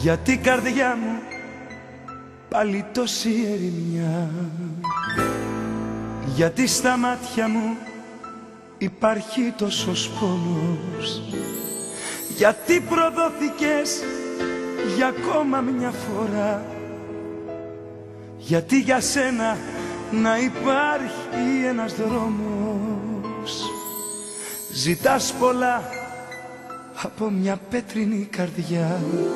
Γιατί καρδιά μου πάλι τόση ερημιά, γιατί στα μάτια μου υπάρχει τόσος πόνος, γιατί προδόθηκες για ακόμα μια φορά, γιατί για σένα να υπάρχει ένας δρόμος. Ζητάς πολλά από μια πέτρινη καρδιά.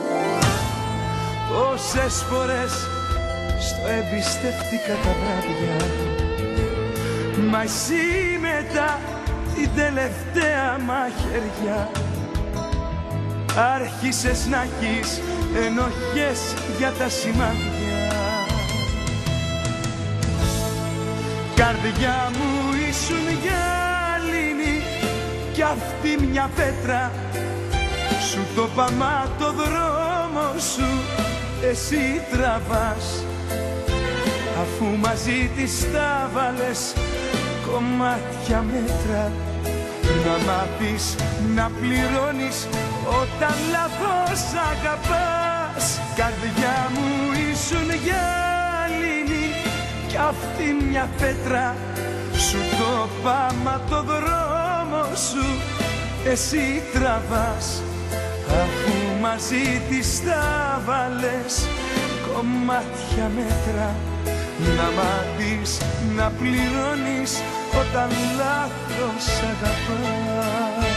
Πόσες φορές στο εμπιστεύτηκα τα βράδια, μα εσύ μετά την τελευταία μαχαιριά άρχισες να έχεις ενοχές για τα σημάδια. Καρδιά μου ήσουν γυάλινη κι αυτή μια πέτρα, σου το παμά το δρόμο σου εσύ τραβάς, αφού μαζί της τα βάλες κομμάτια μέτρα. Να μάθεις να πληρώνεις όταν λάθος αγαπάς. Καρδιά μου ήσουν γυάλινη κι αυτή μια πέτρα, σου το πάμα το δρόμο σου εσύ τραβάς, αφού μαζί της τα βάλες κομμάτια μέτρα. Να μάθεις να πληρώνεις όταν λάθος αγαπάς.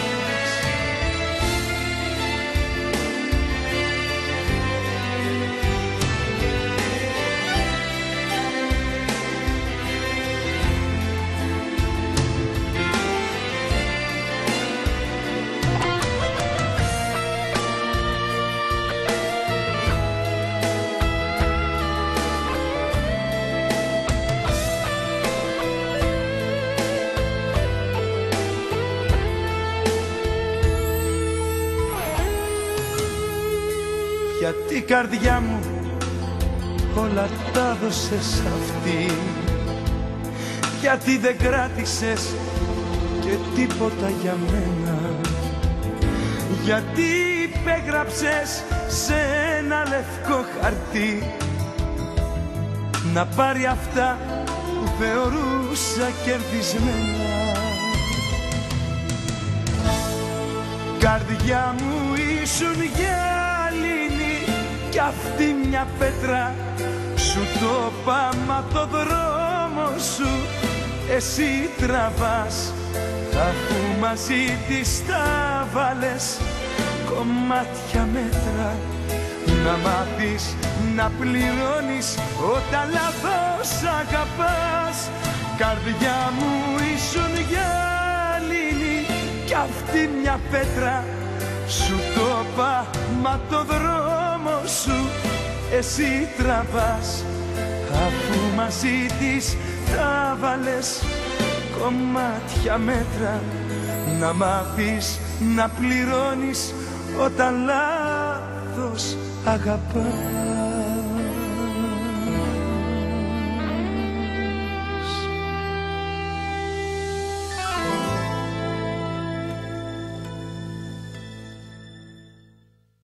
Γιατί καρδιά μου όλα τα δώσες αυτή, γιατί δεν κράτησες και τίποτα για μένα, γιατί υπέγραψες σε ένα λευκό χαρτί να πάρει αυτά που θεωρούσα κερδισμένα. Καρδιά μου ήσουν γυάλινη κι αυτή μια πέτρα, σου το πάμα το δρόμο σου εσύ τραβάς, αφού μαζί της τα βάλες κομμάτια μέτρα. Να μάθεις να πληρώνεις όταν λάθος αγαπάς. Καρδιά μου ήσουν γυάλινη κι αυτή μια πέτρα, σου το πάμα το δρόμο σου εσύ τραβάς, αφού μαζί της τα βάλες κομμάτια μέτρα. Να μάθεις να πληρώνεις όταν λάθος αγαπάς.